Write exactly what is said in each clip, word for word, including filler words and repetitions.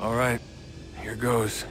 All right, here goes.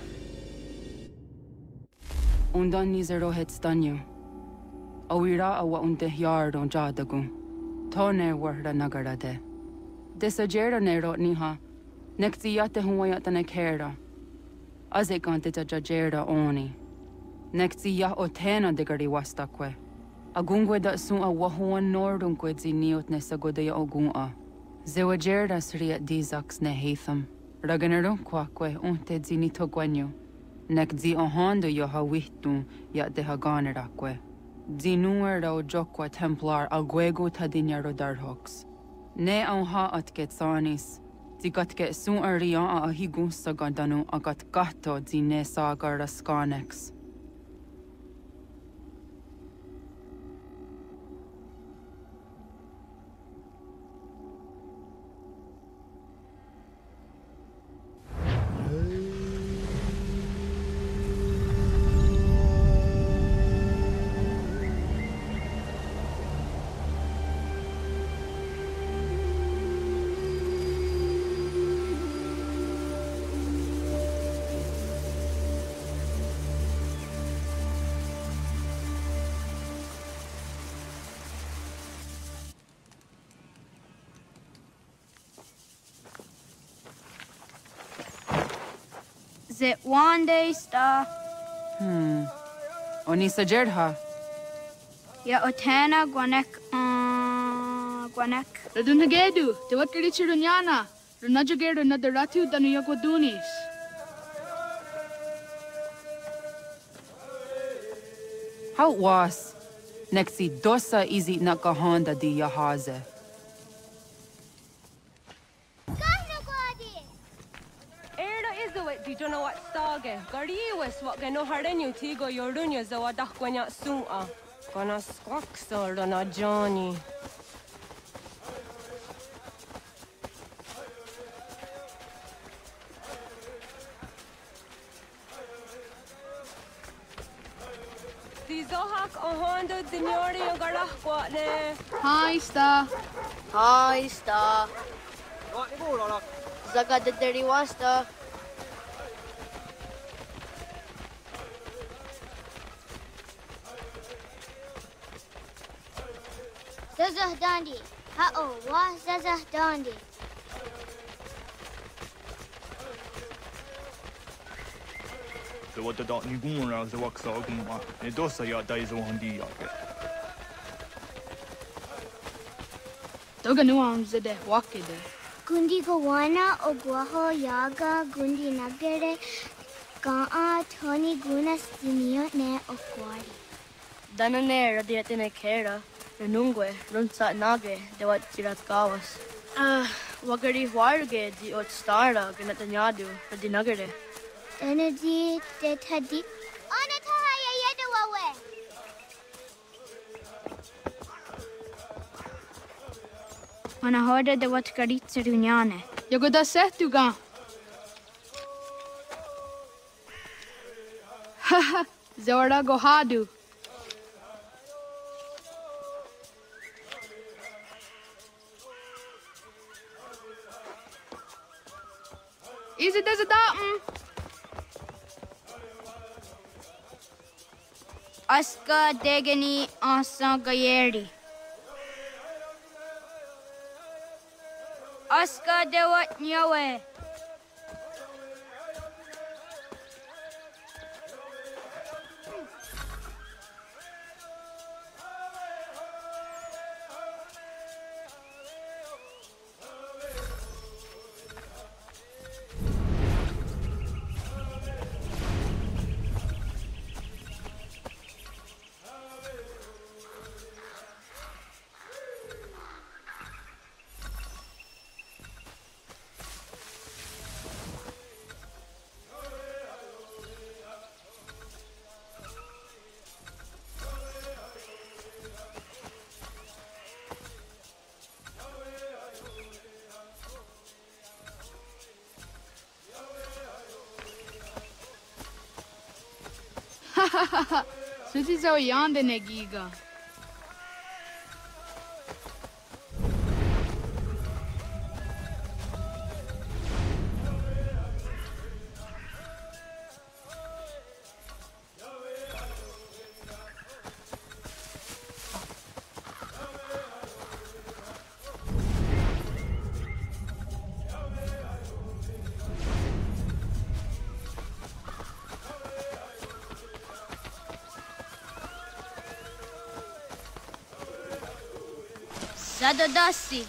Undan ni zero het stanyu. Awira awa unde yard on jadagu. Tone warda nagara de. Desajera nero niha. Nekti yate huwayata nekera. Azekante jajera oni. Nekti ya otena degari wastakwe. Agungwe da sun a wahuan nordungwe zi niot nesagode ya ogunga. Zewajera sriat dizaks ne heitham. Raganero kwakwe unte zi nito gwenyo. Nek zi ohando yo ha wihtu ya de ha ganerakwe. Zi nuer rao jokwa templar agwego tadinya rodarhoks. Ne au ha at getsanis. Zi gat get sun arian a ahigun sagandanu agat gato zi ne sagar raskanex. Zit one day sta. Hmm. Oni sajerha. Ya otena gwanek uh gwanek. Radunagedu, te wakiri chirunyana. Runajagedu na daratu danu yagodunis. How was? Nexi dosa izi nakahanda di yahaze. You don't know what stage. Gariwis what gano harenu tigo yorunya zawadah gwanya sua. Gana squaxor na Johnny. Tizohak ohando dinyori yogarah kwatne. Hi, sta. Hi, sta. Zaga de deriwasta. Zazah Dandi. Ha-oh, wa Zazah Dandi. The what the dot ni gumra the waksa gumma. Ne dosa ya daizo handi ya ke. Toga nuam zede wakide. Gundi Gawana Ogwaho Yaga Gundi Nagere Gaa Tony Gunas Dinio Ne Okwari. Danane radiatine kera. Renungwe, Runsa Nage, de wat Tirat Gawas. Ah, Wagari Warge, di ot Stara, Ganatanyadu, di Nagare. Energy de Tadi. Anataya Yedawawe. Manahoda de wat karitsa dunyane. Yagoda setuga. Haha, Zora Gohadu. Is it as a datum? Aska degani asa gayeri. Aska de wat nyawe. Susi zo yande negiga. Zadodasi.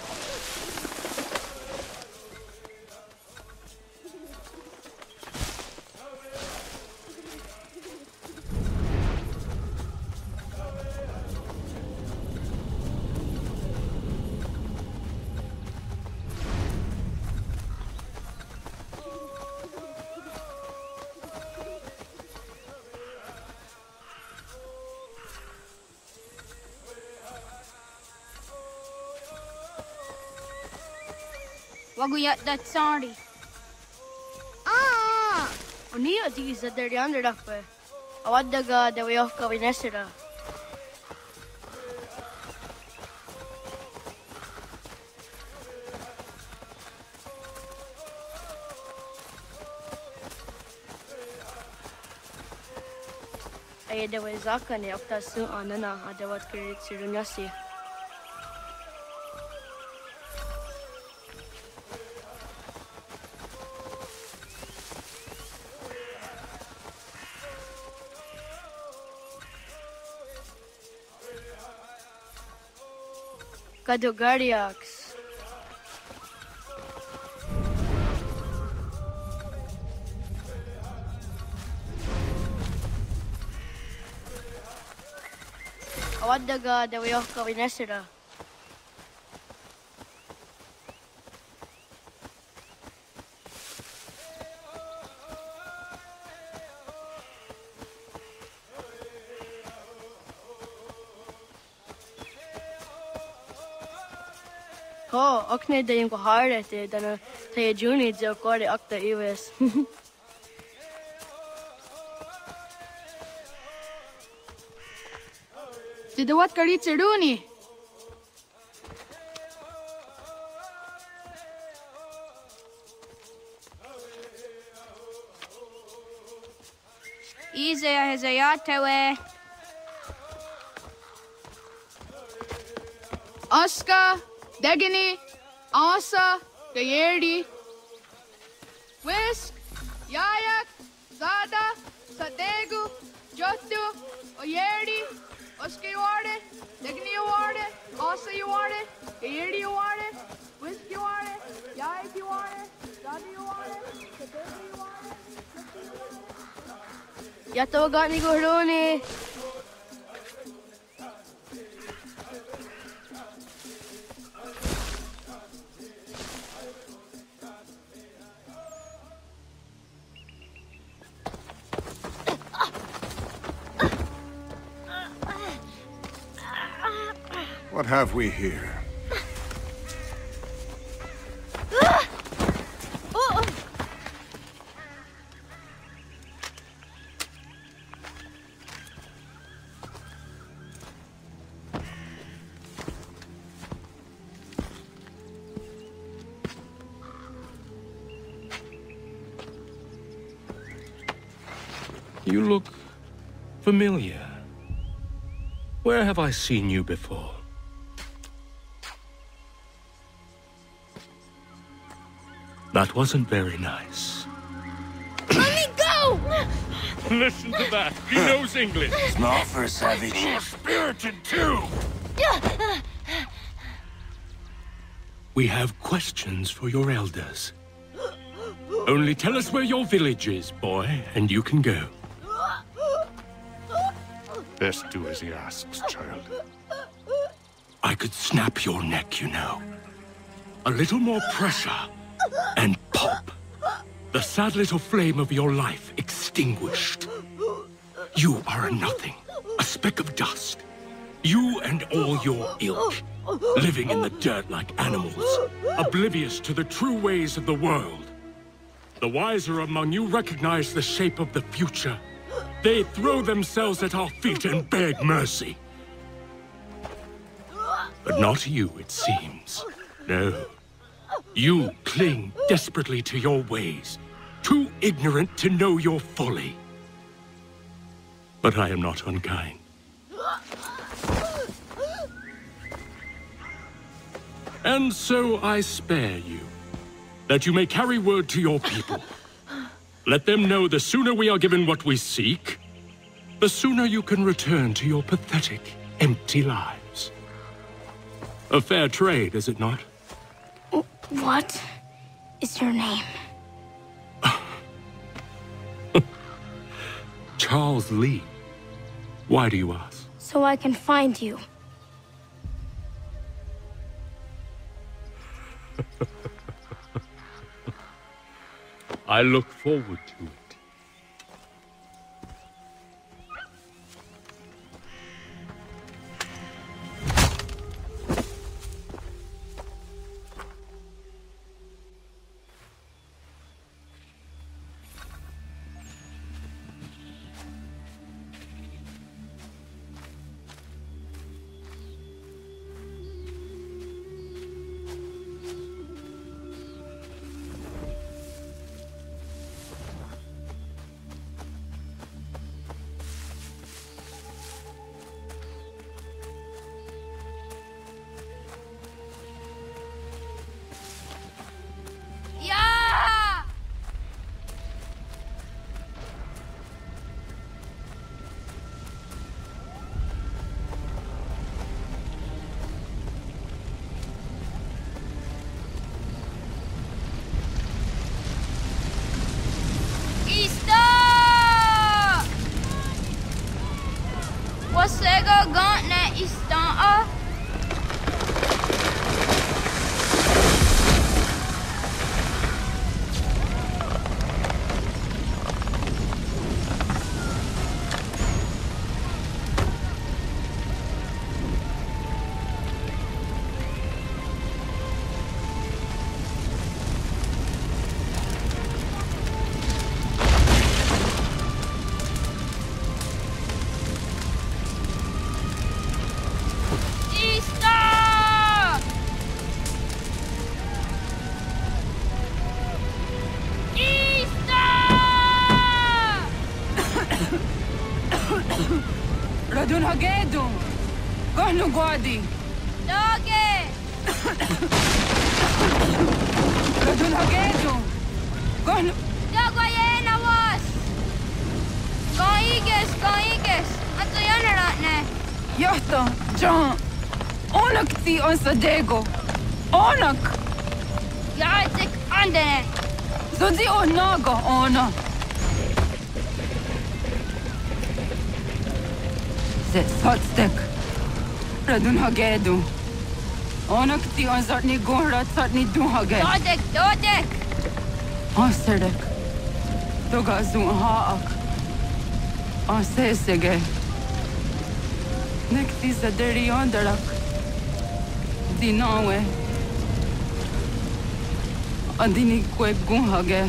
Waguyat that sorry. Ah! Unia di sa der yander dakpe. Awad daga de way off ka vinesira. Ay de way zaka ne afta su anana adawat kirit sirunyasi. Kadugariax. Awad daga dawayo ka vinesira. Ho, okne de yung kuharete dana tayo juni jo kore akta iwes. Tidawat karit siruni. Ize hezayatewe. Aska, Degini, Asa, Gayerdi, Whisk, Yayak, Zada, Sadegu, Jotu, Oyerdi, Oska you are it, Degini you are it, Asa you are it, Gayerdi you are it, Whisk you are it, Yayak you are it, Zada you are it, Sadegu you are it. Yatawagat ni Guruni. What have we here? You look familiar. Where have I seen you before? That wasn't very nice. Let me go! Listen to that. He knows English. Small for a savage. You're spirited too. We have questions for your elders. Only tell us where your village is, boy, and you can go. Best do as he asks, child. I could snap your neck, you know. A little more pressure, and pop. The sad little flame of your life extinguished. You are a nothing, a speck of dust. You and all your ilk, living in the dirt like animals, oblivious to the true ways of the world. The wiser among you recognize the shape of the future. They throw themselves at our feet and beg mercy. But not you, it seems. No. You cling desperately to your ways, too ignorant to know your folly. But I am not unkind. And so I spare you, that you may carry word to your people. Let them know the sooner we are given what we seek, the sooner you can return to your pathetic, empty lives. A fair trade, is it not? What is your name? Charles Lee. Why do you ask? So I can find you. I look forward to it. Wasego gauntlet istanta. Radun Hagedu! Gonu Guadi! Doge! Radun Hagedu! Gonu... Dogoyena was! Goiges, goiges! Anto yanaratne! Yahta, John! Onak ti on Sadego! Onak! Yatik andene! Zodi onaga ona! Ze sotstek! Radun Hagedu! Onak ti on zartni gonra zartni duhage! Dodek, dodek! Aserdek! Doga zun haak! Asesege! Nekti zaderi ondarak! Dinawe! Andini kwe gunhage!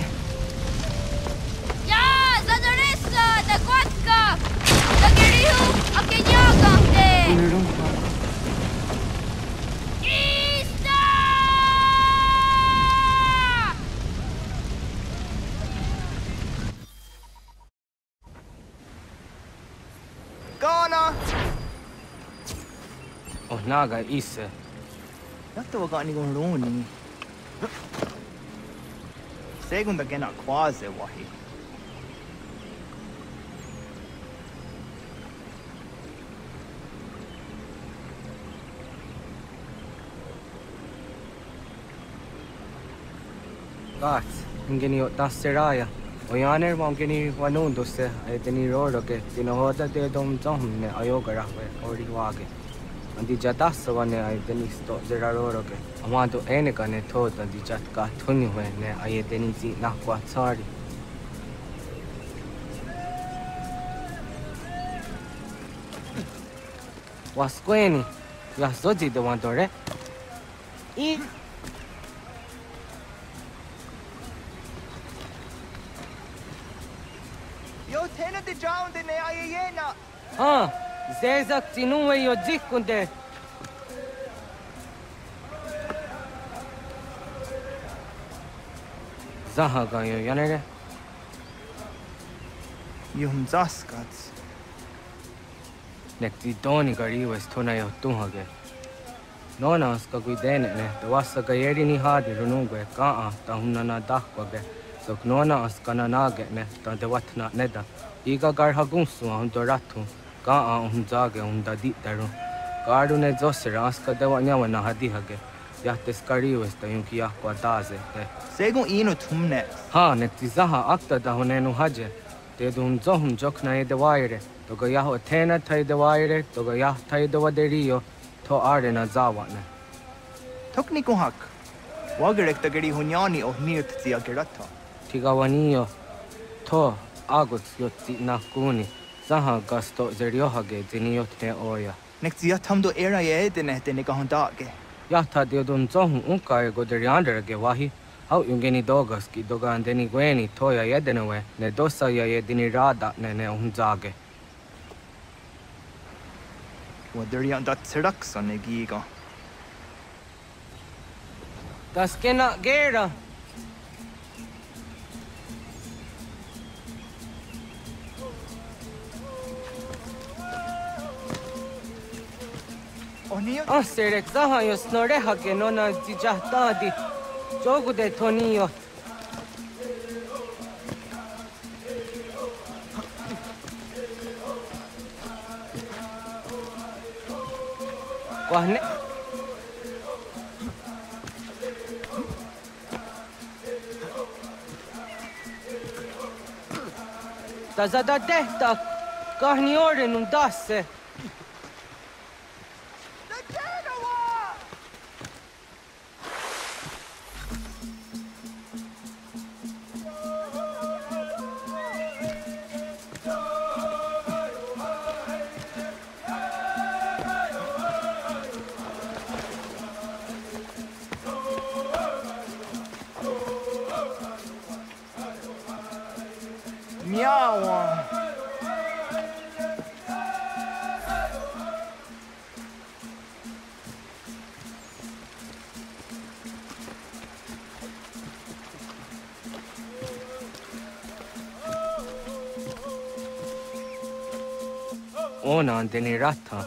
Ja, zadarissa, da gwatka! Da girihu, akenyagante! Ista! Ghana! Oh, naga isa. Yato waga ni gon roni. Segunda gena quase wahi. Gats, ingeni otasseraya. Oyaner mangeni wanundo se eteni roro ke tinohoda de dom zomne ayoga rahwe ori wage. Andi jatas wane eteni sto zeraroro ke. Amado ene kane thod andi jat ka thuni hwe ne ayeteni zi nakwa tsari. Waskweni, ya soji de wandore. I Yo tena de jaun de ne ayena. Ah, zezak tinuwe yo jikunde. Zaha ga yo yanere. Yum zaskats. Nekti doni gari wes tuna yo tuhage. Nona ska kui dene ne, to wasa ga yeri ni hadi runugwe ka a ta hunna na dakwage. So knona askana nage ne, ta de watna neda. Iga gar hagunsu a hundo ratu, ka a hun zage hun da dit daru. Garune Zosera aska de wanyawa na hadihage. Yahtes kariwes da yunki yahkwa daze de. Según ino tumne. Ha netizaha akta da honenu haje. De dum zohum jokna e de waire. Toga yaho tena tai de waire. Toga yah tai de waderio. To are na zawane. Tokni kuhak. Wagerek da geri hunyani o nirt zia gerata. Tigawanio. To agots yotzi nakuni. Zaha gasto zeriohage ziniyotne oya. Nek zia tamdo era ye de ne de ne gahondage. Yahta de dum zohum unka e goderiandere wahi. How yungeni dogas ki dogan deni gweni toya yedenewe ne dosa ya yedini rada ne ne unzage. Waderian dat seraksa ne giga. Das kena gera. Ah, serek zaha yo snoreha ke nona zijahtadi. Jogu de Tonio. Wahne. Tazada tehta kahni orenun dasse. Miawa. Ona andeni rata.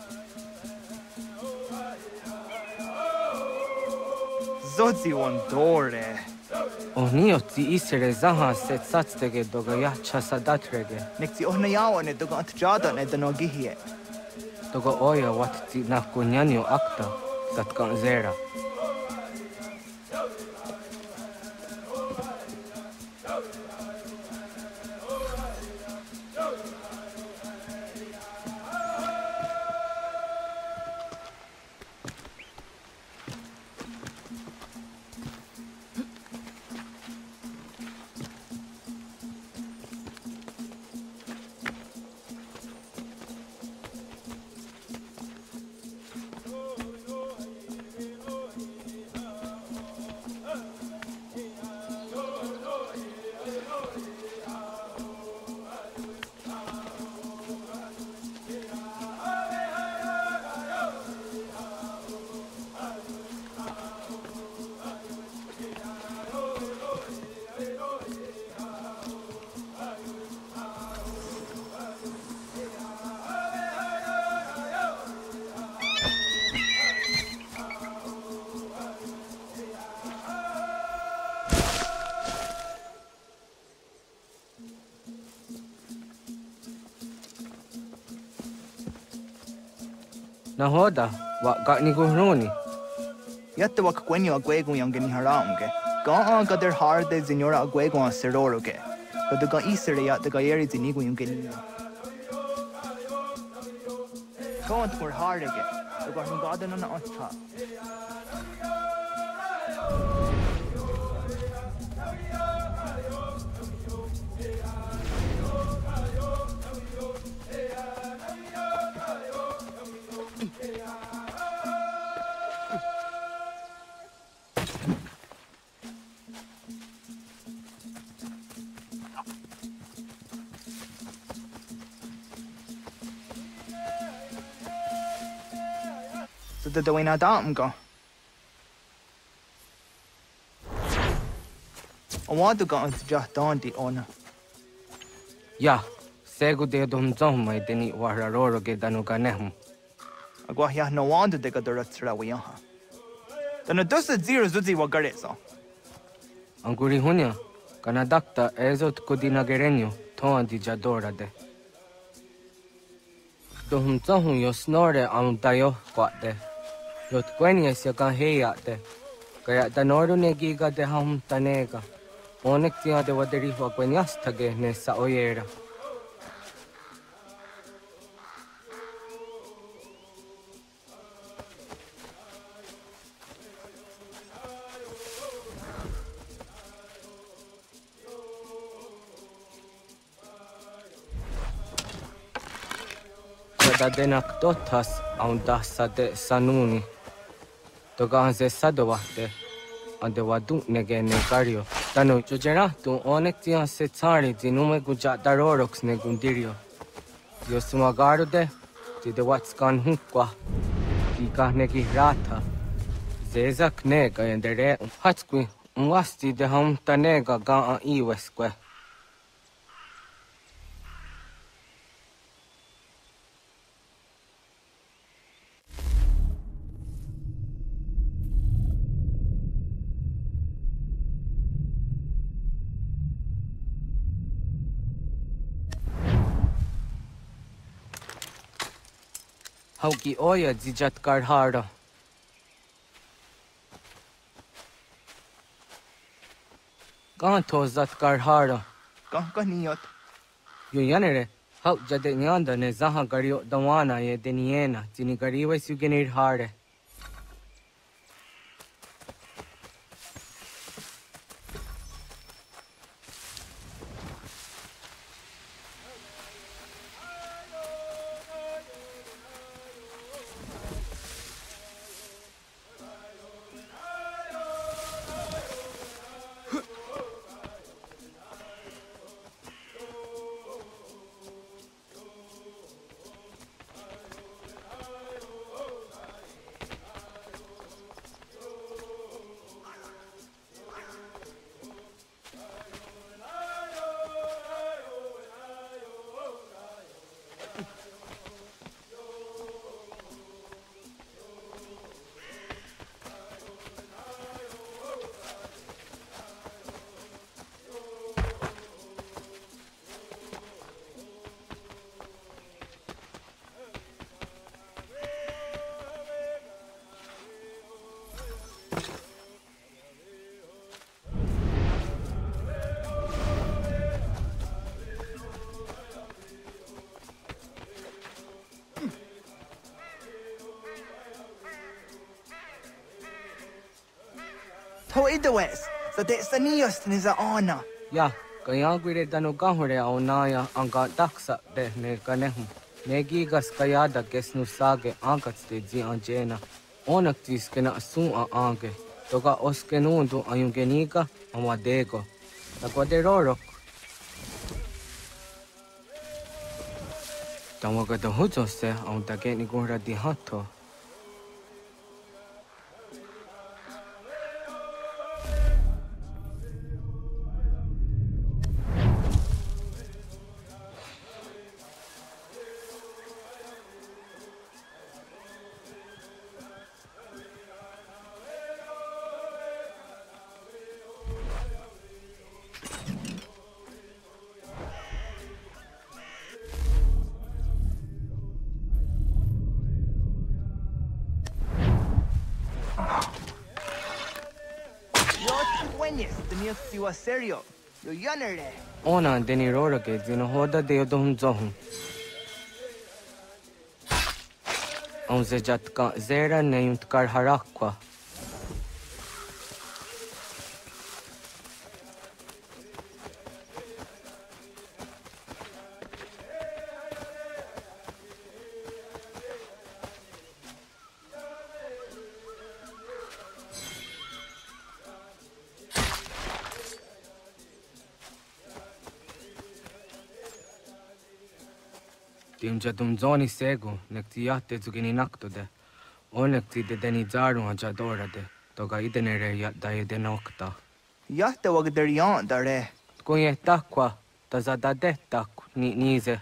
Zodzi on dore. Onio ti isere zaha set satstege doga yacha sadatrege. Nek ti ohna yawa ne doga antjada ne dano gihie. Doga oya wat ti nakunyanyo akta satkan zera. Nahoda, wa gani guhruni. Yatte wa kwenyo agwego yangeni haramge. Ga ga der harde signora agwego a seroroge. But ga isere ya de ga yeri zinigo yangeni. Go on for harde ge. Ga hun ga den na otta. So the way na dam go. I want to go into just down the honor. Ya, segu de dum zom mai deni wararoro ge danuga nehm. Agwa ya no wonder de gadara tsra we yaha. Then a dosa zero zuzi wa gareso. Anguri hunya, kana dakta ezot kudina gerenyo, toan di jadora de. Tuhum tohum yo snore ang tayo kwate. Yot kwenye siya ka heyate. Kaya tanoru ne giga de ham tanega. Onek tiya de waderi wa kwenyas tage ne sa oyera. Kada denak totas ang dasa de sanuni. Toga se sadowate. Ande wadu nege ne kario. Tano chujera tu onek tiya se tsari dinume guja darorox ne gundirio. Yo sumagaru de ti de watskan hukwa. Ika negi rata. Zezak nega yendere hatskwi mwasti de ham tanega ga a iweskwe. Hauki oya zijat karhara. Kahan to zat karhara. Kah kaniyot. Yo yanere. Hau jade nyanda ne zaha gario dawana ye deniena. Jini gariwe sugenir hare. Ho idawes. Sa de sa niyos ni za ona. Ya, kaya gwire dano gahore au naya anga daksa de ne kanehum. Negi gas kaya da kesnu sage angats de zi anjena. Onak tis kena sun a ange. Toga oskenundu ayungenika amadego. Takwade rorok. Tamaga da hujo se au dage ni gura di hato. Siwa serio. Yo yanere. Ona deni rora ke dino hoda de yodum zohum. On se jatka zera ne yunt kar harakwa. Tim jadum zoni segu, nek ti jahte zugini nakto de. Onek ti de deni zaru haja dora de. Toga idenere jat da jede nokta. Jahte wag der jan dare. Kun je takwa, ta zada de tak ni nize.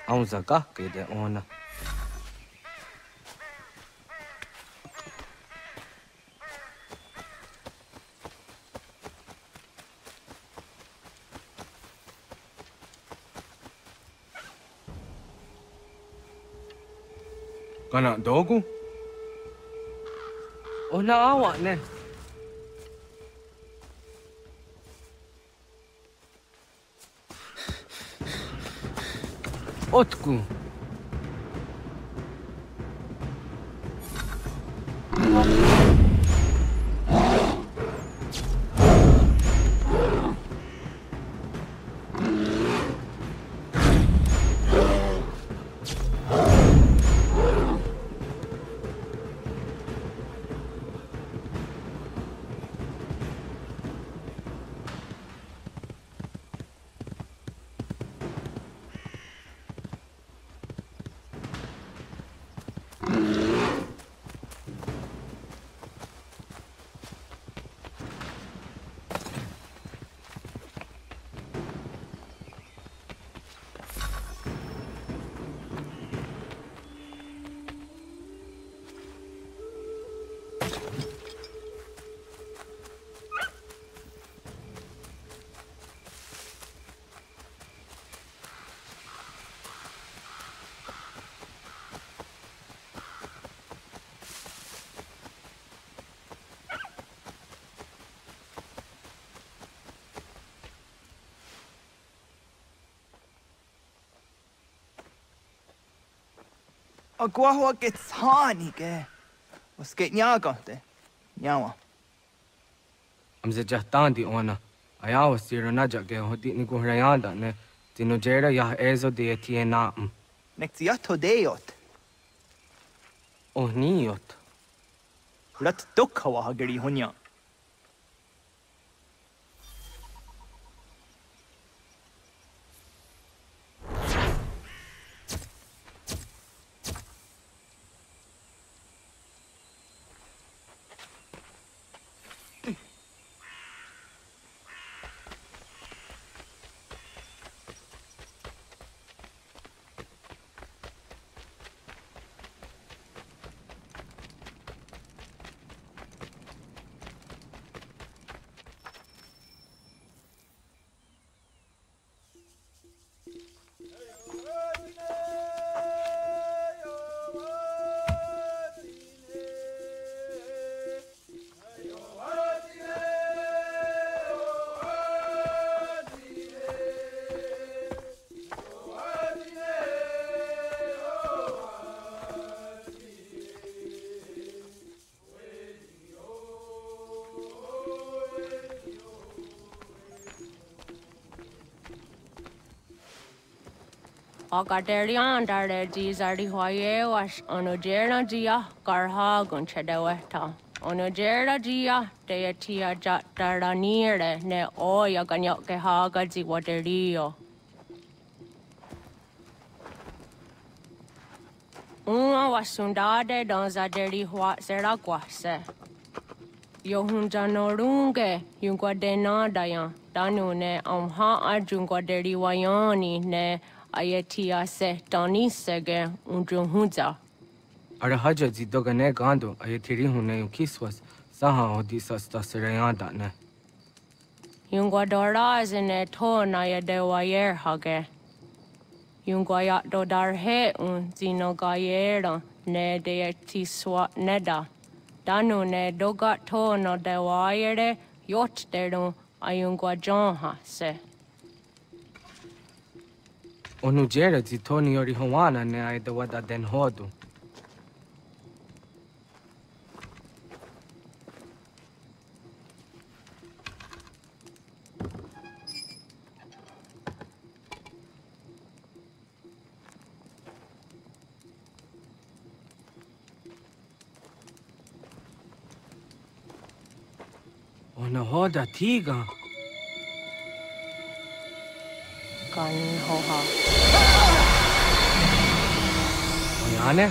ông già cả cái đấy ona Kana dogu? Ona awak ne. Otku. Agua que tsani ke. Was geht nyaga de. Nyawa. Am ze jahtan di ona. Aya was tiro na jage hodi ni ko rayanda ne. Tino jera ya ezo de tiena. Nektiato deot. Oh niot. Rat dukha wa hageri hunya. Agaderian dare jizardi hoye was onojera jia garha gunchedeweta. Onojera jia deatia jataraniere ne oya ganyoke haga ziwaterio. Uma wasundade donzaderi hua seraguase. Yohunjanorunge yungwadena dayan danune amha ajungwaderi wayani ne Ayatia se Tani Sege Undruhunza. Arahaja zidogane gando ayatiri hune ukiswas saha odisas tasirayanda ne. Yungwadora zine to na yadewayer hage. Yungwayat dodar he un zino gayera ne deetiswa neda. Danu ne dogat to no dewayere yot deru ayungwajonha se. Onu jera zitoni yori hawana ne aida wada den hodu. Ona hoda tiga. Kan hoha. Oyane?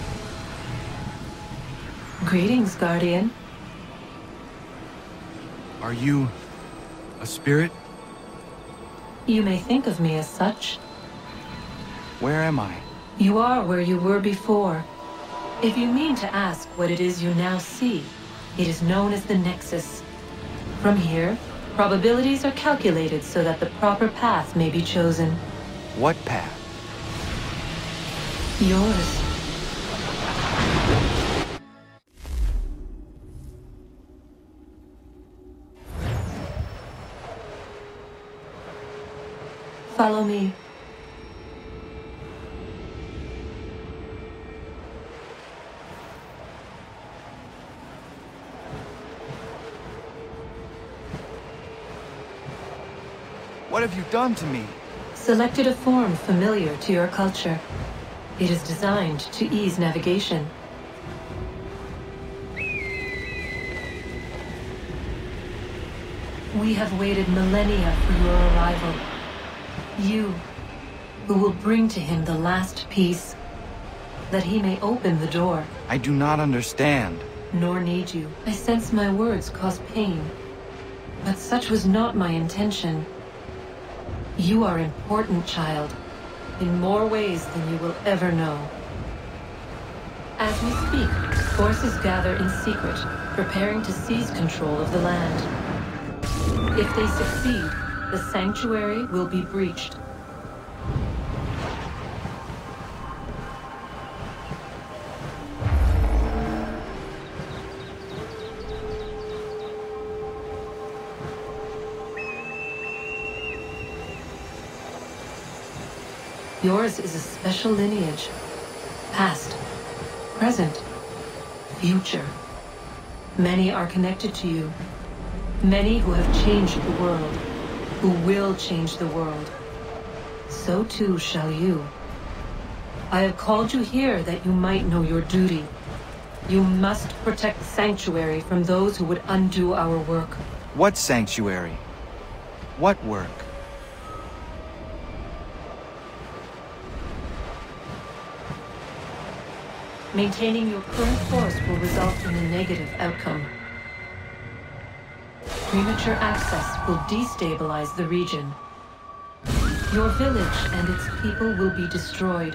Greetings, Guardian. Are you a spirit? You may think of me as such. Where am I? You are where you were before. If you mean to ask what it is you now see, it is known as the Nexus. From here, probabilities are calculated so that the proper path may be chosen. What path? Yours. Follow me. What have you done to me? Selected a form familiar to your culture. It is designed to ease navigation. We have waited millennia for your arrival. You, who will bring to him the last piece, that he may open the door. I do not understand. Nor need you. I sense my words cause pain. But such was not my intention. You are important, child, in more ways than you will ever know. As we speak, forces gather in secret, preparing to seize control of the land. If they succeed, the sanctuary will be breached. Yours is a special lineage. Past, present, future. Many are connected to you. Many who have changed the world, who will change the world. So too shall you. I have called you here that you might know your duty. You must protect Sanctuary from those who would undo our work. What Sanctuary? What work? Maintaining your current force will result in a negative outcome. Premature access will destabilize the region. Your village and its people will be destroyed.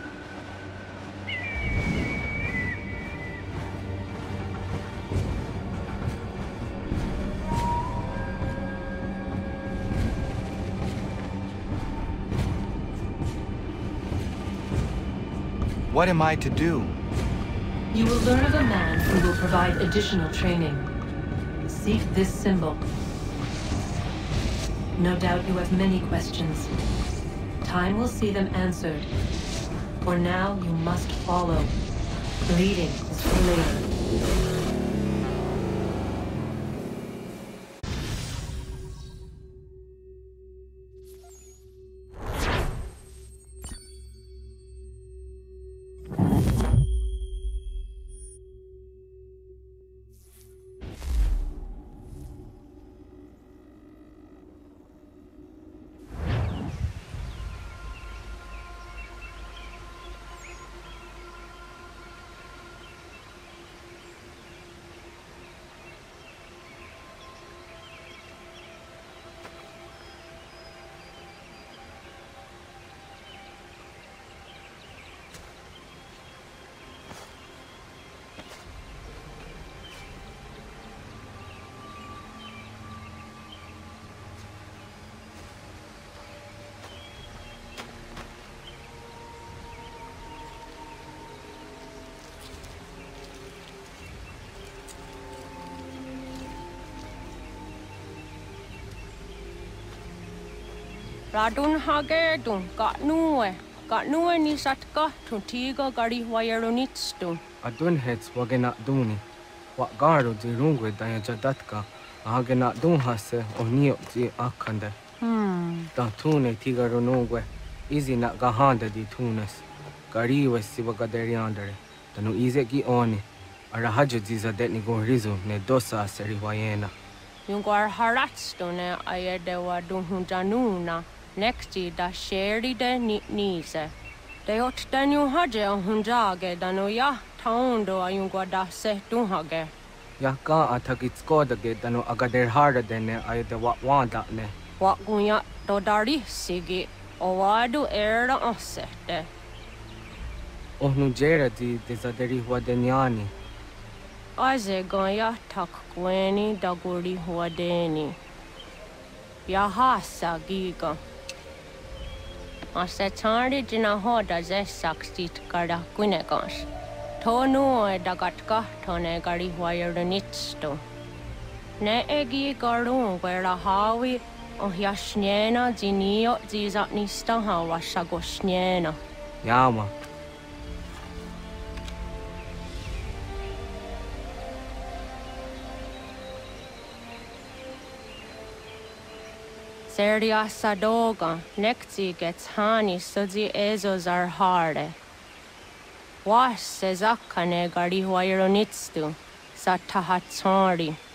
What am I to do? You will learn of a man who will provide additional training. Seek this symbol. No doubt you have many questions. Time will see them answered. For now, you must follow. Leading is for later. Radun hagerdun, got nuwe, got nuwe ni satka, tuntiga gari wayeronitstun. Adun heads wagena duni. What garo di rungwe daya jadatka, ahagena dun hase onio di akande. Hmm. Da tune tigaro nungwe, easy na gahanda di tunes. Gari was sibagaderiandere, tanu easy gi oni. Arahajo ziza det ni rizu ne dosa seri wayena. Yungwar haratstune ayede wa dunhunjanuna. Nexti da sheri de nitnise. De ot danu haje hunjage danu ya taundo ayungwa da se dunhage. Ja ka atakit skoda ge danu agader harda denne ayde wa wanda ne. Wa gunya do dari sigi o wadu era osete. Ohnu jera di desaderi huwa denyani. Aze gonya tak kweni daguri huwa deni. Ya hasa giga. Ase chandi jina hoda ze sakstit kada kunekas. Tonu e dagatka tone gari huayerda nitsto. Ne egi garun gwera hawi o yashnena zinio zizat nista hawa shagoshnena. Yama. Serdia sadoga nekti gets hani sudzi ezos are harde. Was se zakkane gari huayronitstu sa tahatsori.